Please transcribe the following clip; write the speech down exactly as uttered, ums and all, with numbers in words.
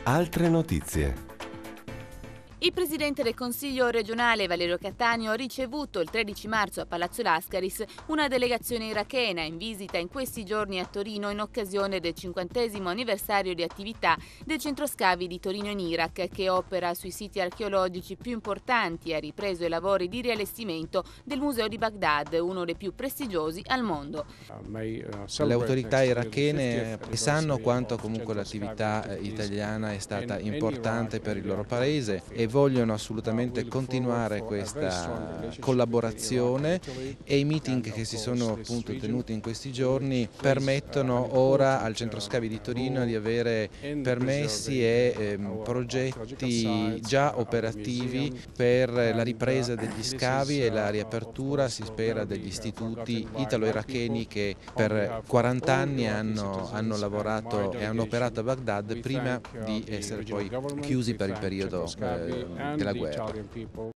Altre notizie. Il presidente del Consiglio regionale Valerio Cattaneo ha ricevuto il tredici marzo a Palazzo Lascaris una delegazione irachena in visita in questi giorni a Torino in occasione del cinquantesimo anniversario di attività del centro scavi di Torino in Iraq, che opera sui siti archeologici più importanti e ha ripreso i lavori di riallestimento del museo di Baghdad, uno dei più prestigiosi al mondo. Le autorità irachene sanno quanto comunque l'attività italiana è stata importante per il loro paese e vogliono assolutamente continuare questa collaborazione, e i meeting che si sono appunto tenuti in questi giorni permettono ora al centro scavi di Torino di avere permessi e ehm, progetti già operativi per la ripresa degli scavi e la riapertura, si spera, degli istituti italo-iracheni che per quaranta anni hanno, hanno lavorato e hanno operato a Baghdad prima di essere poi chiusi per il periodo eh, della guerra.